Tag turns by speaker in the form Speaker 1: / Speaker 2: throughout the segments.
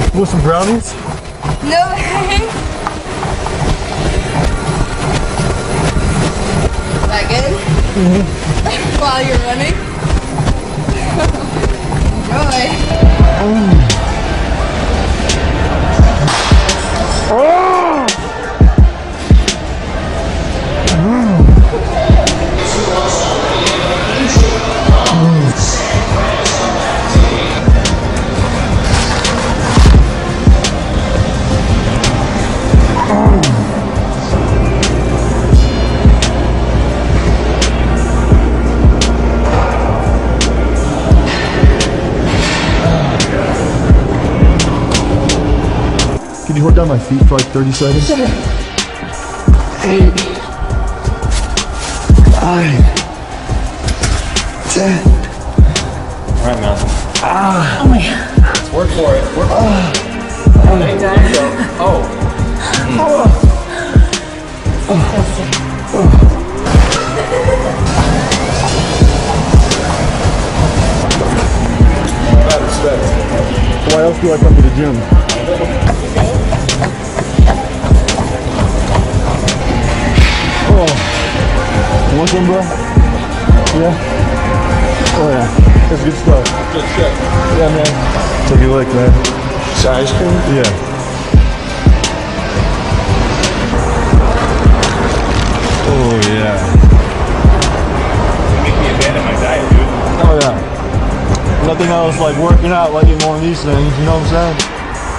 Speaker 1: With some brownies?
Speaker 2: No way. That good? Mm-hmm. While you're running? Enjoy.
Speaker 1: Can you hold down my feet for like 30 seconds?
Speaker 3: 8, 5, 10.
Speaker 4: Alright, man.
Speaker 3: Oh my God.
Speaker 4: Let's work for it. Work for it.
Speaker 1: Why else do I come to the gym? Oh, you want some, bro? Yeah? Oh yeah, that's good stuff.
Speaker 4: Good shit.
Speaker 1: Yeah, man. Take your lick, man.
Speaker 4: Is that ice cream?
Speaker 1: Yeah. Oh yeah.
Speaker 4: You make me abandon my diet, dude.
Speaker 1: Oh yeah. Nothing else like working out like eating one of these things, you know what I'm saying?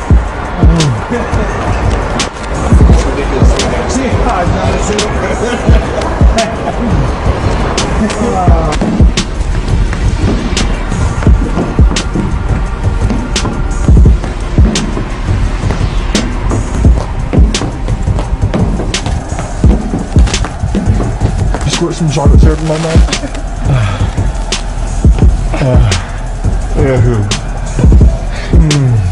Speaker 4: Ridiculous thing.
Speaker 1: You squirt some chocolate syrup in my mouth? Yeah, who?